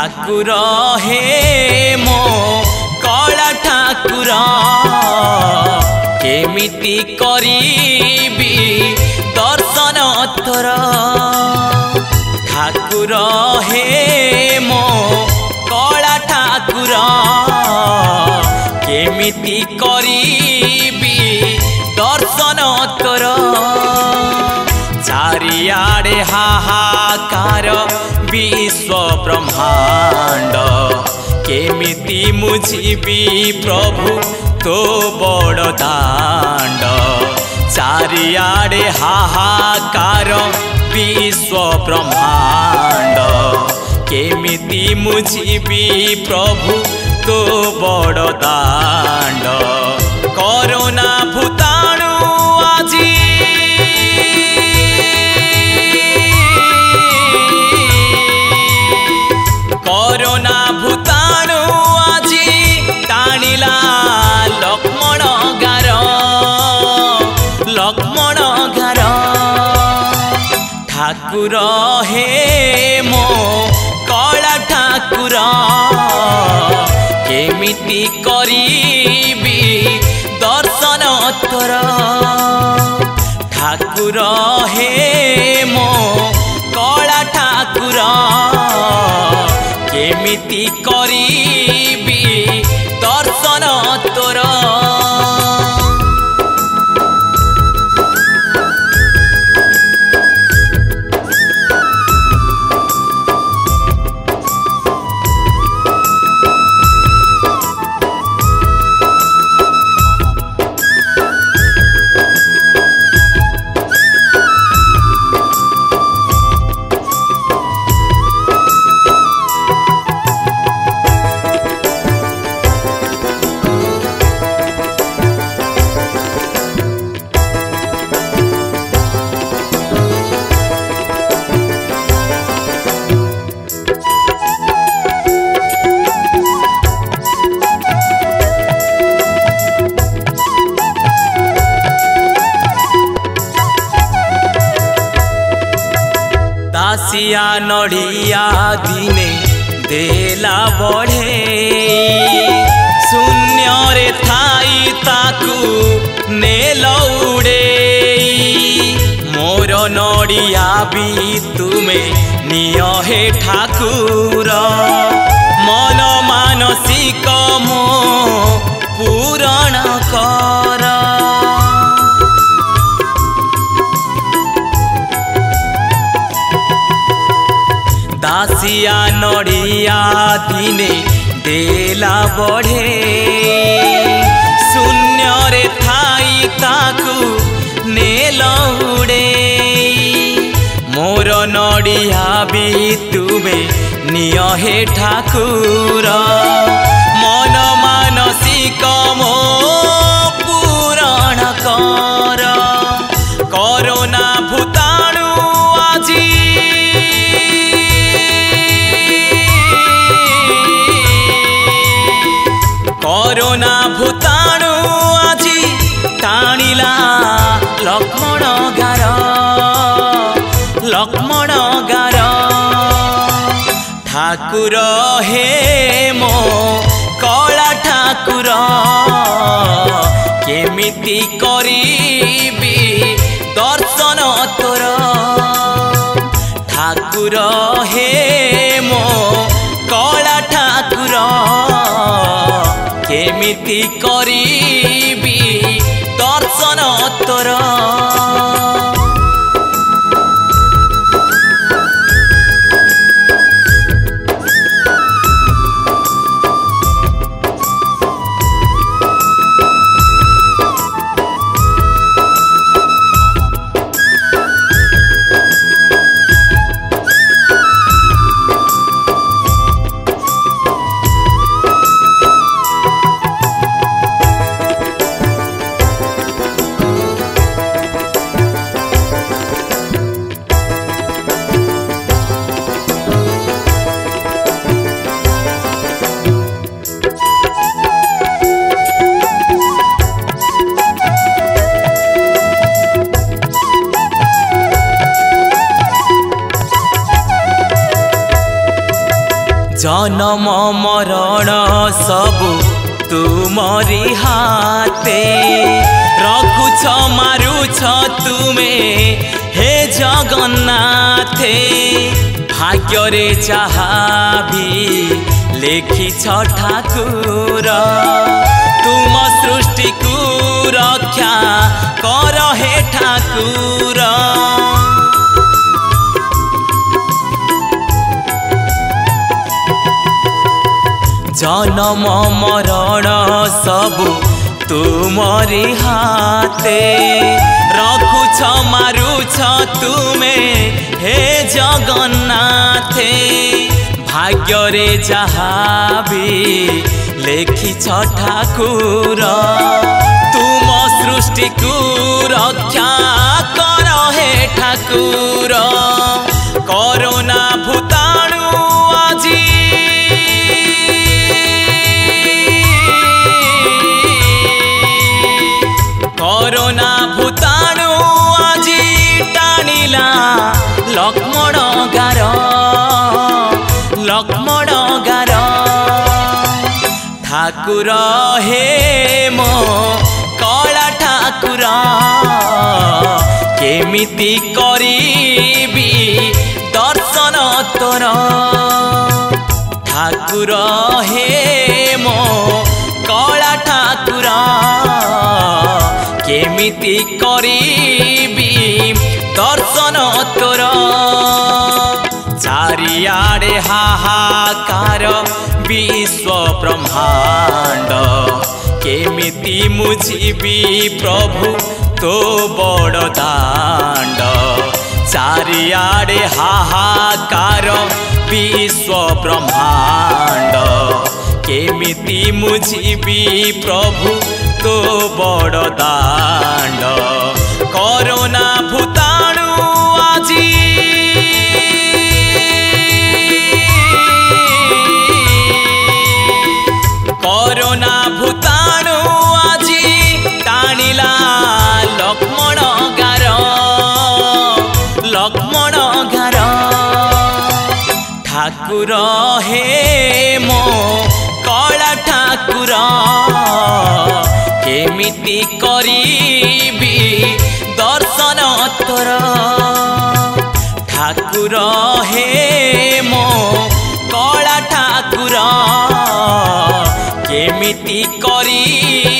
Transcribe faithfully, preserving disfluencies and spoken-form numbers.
ठाकुर हे मो कला ठाकुर केमिति करीबी दर्शन तोर ठाकुर हे मो कला ठाकुर केमिति करीबी दर्शन तोर चारियाडे हाहाकार विश्व ब्रह्मांड केमिति मुझिबी प्रभु तो बड़ दांड चारियाडे हाहाकार विश्व ब्रह्मांड केमिति मुझिबी प्रभु तो बड़ दांड कोरोना भूताणु आजी कोरोना भूताणु आजी टाणिला लक्ष्मण गार लक्ष्मण गार ठाकुर हे मो कला ठाकुर केमिति करीबी दर्शन तोर ठाकुर हे मो कला ठाकुर केमिति करीबी दर्शन तोर दासिया नड़िया दिने देला बढ़े शून्य रे थाई ताकू नेल उड़े मोर नड़िया भी तुमे निय हे ठाकुर मन मानसिक मो पूरण कर दासिया नड़िया दिने देला बढ़े शून्य रे थाई ताकू नेल उड़े मोर नड़िया भी तुमे निय हे ठाकुर मन मानसिक मो पूरण कर कोरोना भूताणु आजी कोरोना भूताणु आजी टाणिला लक्ष्मण गार लक्ष्मण गार ठाकुर हे मो कला ठाकुर केमिति करीबी दर्शन तोर ठाकुर हे मो कला ठाकुर केमिति करीबी दर्शन तोर जन्म मरण सबु तुमरी हाथे रखुछ मारुछ तुमे हे जगन्नाथे भाग्य रे जहा भी लेखिछ ठाकुर तुम सृष्टि को रक्षा कर हे ठाकुर। जन्म मरण सबु तुमरी हाथे रखुछ मारुछ तुमे हे जगन्नाथे भाग्य रे जहा भी लेखिछ ठाकुर तुम सृष्टि को रक्षा कर हे ठाकुर। कोरोना भूताणु आजी कोरोना भूताणु आजी टाणिला लक्ष्मण गार लक्ष्मण गार ठाकुर हे मो कला ठाकुर केमिति करिबी दर्शन तोर ठाकुर हे मो कला ठाकुर केमिति करिबी दर्शन तोर। चारियाडे हाहाकार विश्व ब्रह्मांड केमिति मुझिबी प्रभु तो बड़ दांड चारियाडे हाहाकार विश्व ब्रह्मांड केमिति मुझिबी प्रभु तो बड़ दांड कोरोना भूताणु आजी कोरोना भूताणु आजी टाणिला लक्ष्मण गार लक्ष्मण गार ठाकुर हे मो कला ठाकुर केमिति करिबी दर्शन तोर ठाकुर हे मो कला ठाकुर केमिति करी